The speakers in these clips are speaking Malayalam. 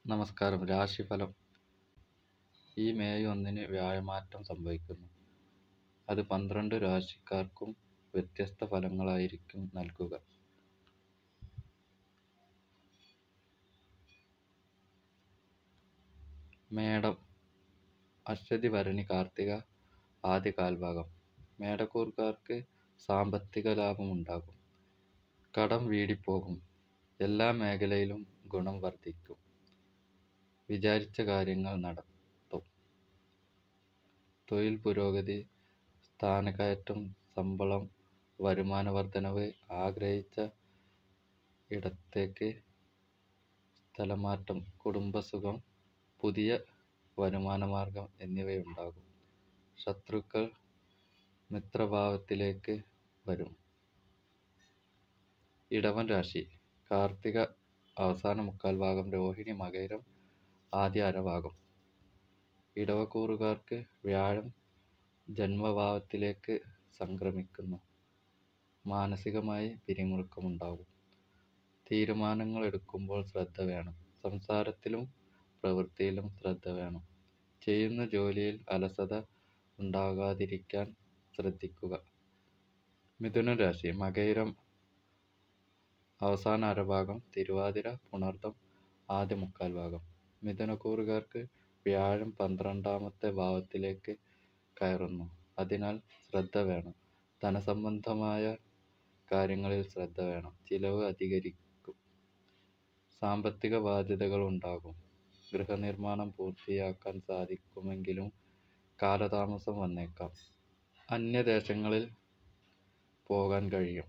നമസ്കാരം. രാശിഫലം. ഈ മെയ് 1 വ്യാഴമാറ്റം സംഭവിക്കുന്നു. അത് 12 രാശിക്കാർക്കും വ്യത്യസ്ത ഫലങ്ങളായിരിക്കും നൽകുക. മേടം. അശ്വതി, ഭരണി, കാർത്തിക ആദ്യ കാൽഭാഗം. മേടക്കൂറുകാർക്ക് സാമ്പത്തിക ലാഭമുണ്ടാകും. കടം വീടിപ്പോകും. എല്ലാ മേഖലയിലും ഗുണം വർദ്ധിക്കും. വിചാരിച്ച കാര്യങ്ങൾ നടത്തും. തൊഴിൽ പുരോഗതി, സ്ഥാനക്കയറ്റം, ശമ്പളം, വരുമാന വർധനവ്, ആഗ്രഹിച്ച ഇടത്തേക്ക് സ്ഥലമാറ്റം, കുടുംബസുഖം, പുതിയ വരുമാനമാർഗം എന്നിവയുണ്ടാകും. ശത്രുക്കൾ മിത്രഭാവത്തിലേക്ക് വരും. ഇടവൻ രാശി. കാർത്തിക അവസാന മുക്കാൽ ഭാഗം, രോഹിണി മകയിരം ആദ്യ അരഭാഗം. ഇടവക്കൂറുകാർക്ക് വ്യാഴം ജന്മഭാവത്തിലേക്ക് സംക്രമിക്കുന്നു. മാനസികമായി പിരിമുറുക്കമുണ്ടാകും. തീരുമാനങ്ങൾ എടുക്കുമ്പോൾ ശ്രദ്ധ വേണം. സംസാരത്തിലും പ്രവൃത്തിയിലും ശ്രദ്ധ വേണം. ചെയ്യുന്ന ജോലിയിൽ അലസത ഉണ്ടാകാതിരിക്കാൻ ശ്രദ്ധിക്കുക. മിഥുന രാശി. മകയിരം അവസാന അരഭാഗം, തിരുവാതിര പുണർദം ആദ്യ മുക്കാൽ ഭാഗം. മിഥുനക്കൂറുകാർക്ക് വ്യാഴം 12ാമത്തെ ഭാവത്തിലേക്ക് കയറുന്നു. അതിനാൽ ശ്രദ്ധ വേണം. ധനസംബന്ധമായ കാര്യങ്ങളിൽ ശ്രദ്ധ വേണം. ചിലവ് അധികരിക്കും. സാമ്പത്തിക ബാധ്യതകൾ ഉണ്ടാകും. ഗൃഹനിർമ്മാണം പൂർത്തിയാക്കാൻ സാധിക്കുമെങ്കിലും കാലതാമസം വന്നേക്കാം. അന്യദേശങ്ങളിൽ പോകാൻ കഴിയും.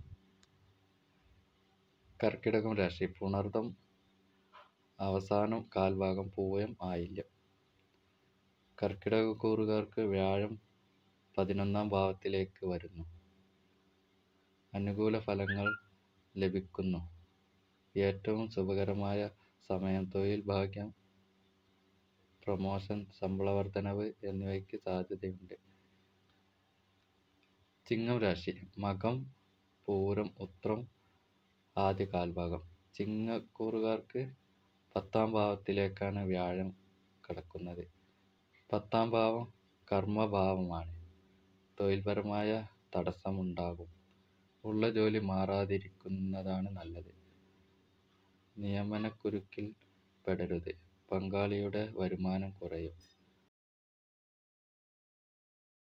കർക്കിടകം രാശി. പുണർദം അവസാനം കാൽഭാഗം, പൂയം ആയില്യം. കർക്കിടകക്കൂറുകാർക്ക് വ്യാഴം 11ാം ഭാവത്തിലേക്ക് വരുന്നു. അനുകൂല ഫലങ്ങൾ ലഭിക്കുന്നു. ഏറ്റവും ശുഭകരമായ സമയം. തൊഴിൽ ഭാഗ്യം, പ്രമോഷൻ, ശമ്പള വർധനവ് എന്നിവയ്ക്ക് സാധ്യതയുണ്ട്. ചിങ്ങം രാശി. മകം, പൂരം, ഉത്രം ആദ്യ കാൽഭാഗം. ചിങ്ങക്കൂറുകാർക്ക് 10ാം ഭാവത്തിലേക്കാണ് വ്യാഴം കടക്കുന്നത്. 10ാം ഭാവം കർമ്മഭാവമാണ്. തൊഴിൽപരമായ തടസ്സമുണ്ടാകും. ഉള്ള ജോലി മാറാതിരിക്കുന്നതാണ് നല്ലത്. നിയമനക്കുരുക്കിൽ പെടരുത്. പങ്കാളിയുടെ വരുമാനം കുറയും.